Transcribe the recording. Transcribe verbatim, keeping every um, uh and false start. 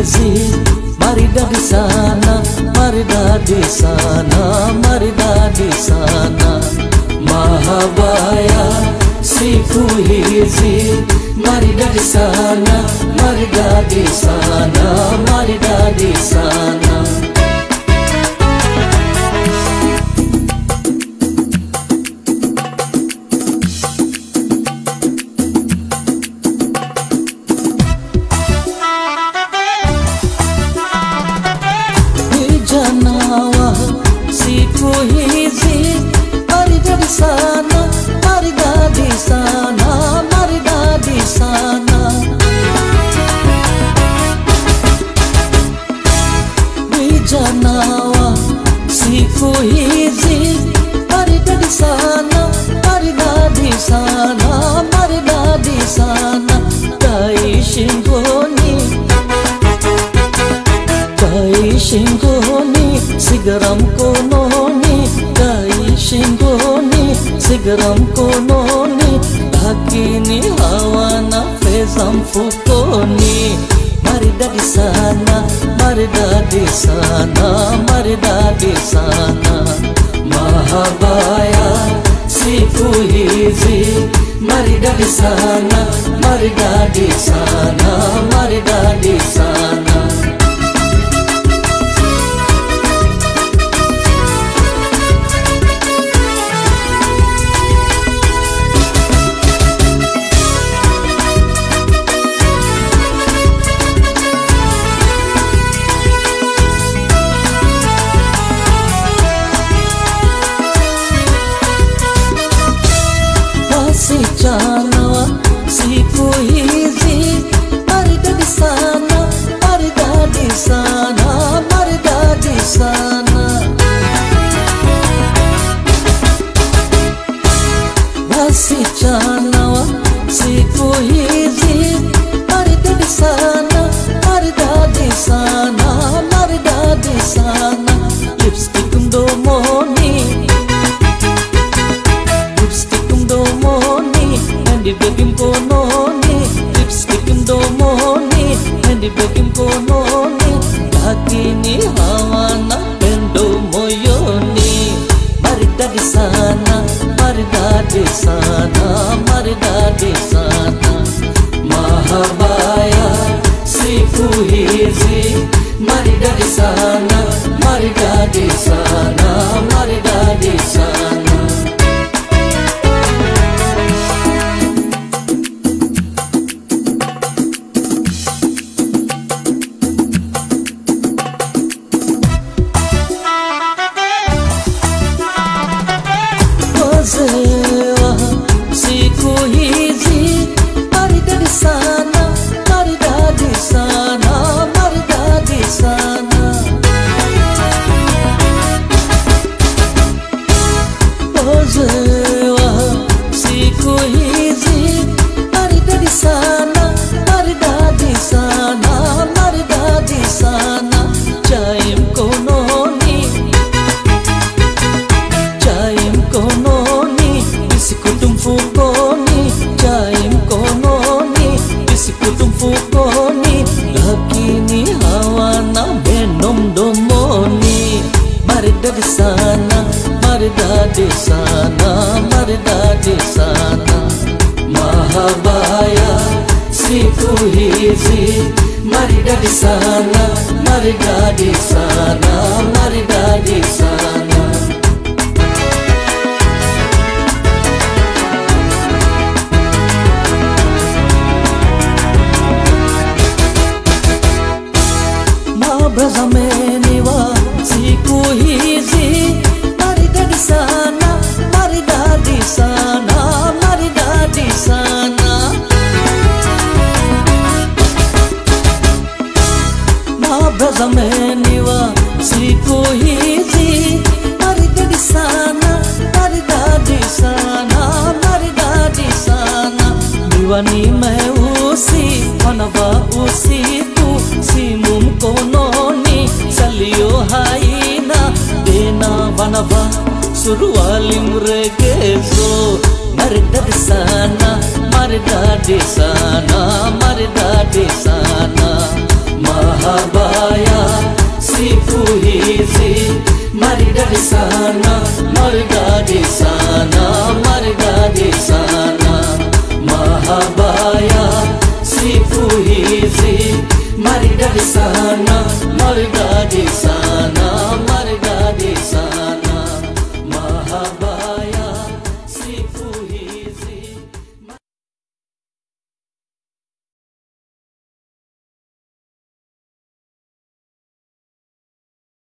hizi, maridadi sana, maridadi sana, maridadi sana. Mahabaya siku hizi, maridadi sana, maridadi sana, maridadi sana. Vijana siku hizi, maridadi sana, maridadi sana, maridadi sana. Vijana siku hizi, maridadi sana, maridadi sana, maridadi sana. Tai shingoni, tai shingoni, sigara mkononi, tai shingoni, sigara mkononi, lakini hawana pesa mfukoni. Maridadi sana, maridadi sana, maridadi sana. Mahabaya siku hizi, maridadi sana, maridadi sana, maridadi sana. Wasichana siku hizi, maridadi sana, maridadi sana, maridadi sana. Wasichana siku hizi, maridadi sana, maridadi sana, maridadi sana. Lipstick mdomoni, lipstick mdomoni, handi begi mkononi, lipstick mdomoni, handi begi mkononi, lakini hawana pendo moyoni. Maridadi sana, maridadi sana, maridadi sana. Mahabaya siku hizi, maridadi sana, maridadi sana, maridadi sana. Wazewa siku hizi, maridadi sana, maridadi sana, maridadi sana. Wazewa siku hizi, maridadi sana, maridadi sana, maridadi sana. Chai mkononi, chai mkononi, bisikutu mfukoni, chai mkononi, bisikutu mfukoni, lakini hawana meno mdomoni. Maridadi sana, maridadi sana, maridadi sana. Mahabaya siku hizi, maridadi sana, maridadi sana, maridadi sana. Mabrazameniwa siku hizi, maridadi sana, maridadi sana, maridadi sana. Mabrazameniwa siku hizi, maridadi sana, maridadi sana, maridadi sana. Miwani meusi wanavaa usiku, simu mkononi, salio haina tena, wanavaa suruali mregezo. Maridadi sana, maridadi sana, maridadi sana. Mahabaya siku hizi maridadi sana, maridadi sana, maridadi sana. Mahabaya siku hizi maridadi sana, maridadi sana.